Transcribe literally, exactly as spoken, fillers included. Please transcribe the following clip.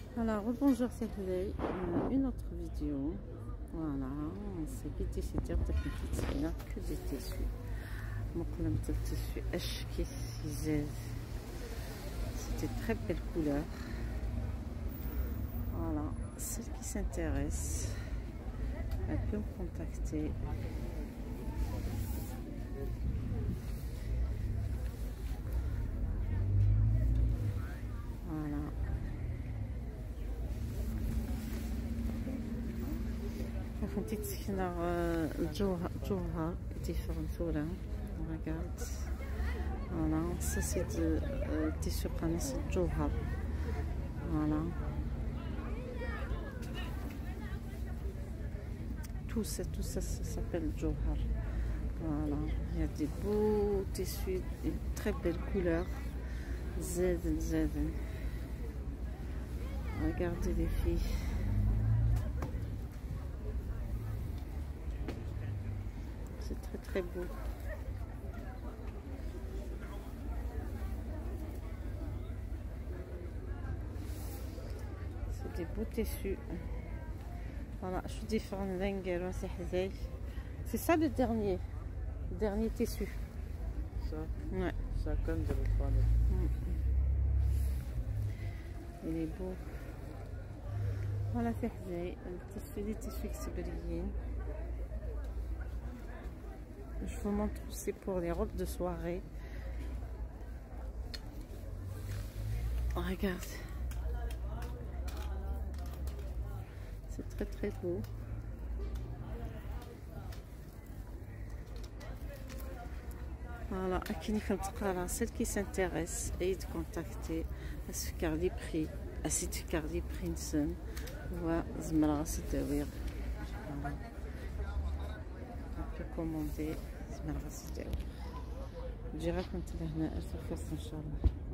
Alors bonjour, c'est Hélène, euh, une autre vidéo. Voilà, c'est des tissus ديال التكنيك que des tissus. مقلم de tissu اشكي زاد. C'était très belle couleur. Voilà, celle qui s'intéresse, elle peut me contacter. Voilà. فهمتي تسكنا الجوهر الجوهر ديفرنتولا. Regarde, voilà, ça c'est de euh, tissu pranis الجوهر. Voilà, tout ça, tout ça, ça s'appelle Johar. Voilà, il y a des beaux tissus, une très belle couleur. Z, Z. Regardez les filles. C'est très très beau. C'est des beaux tissus. Voilà, je suis différente d'un c'est ça le dernier, le dernier tissu. Ça, ouais. Ça comme de l'autre côté. Il est beau. Voilà, c'est le tissu, les tissus qui se brillent. Je vous montre aussi pour les robes de soirée. Regarde. C'est très très beau. Voilà, celle qui s'intéresse et de contacter à ce car les prix, à ce car les prix sont voilà, زمرا ستاوير. Voilà. On peut commander زمرا ستاوير. نجي راكم لهنا ارتفاس ان شاء الله.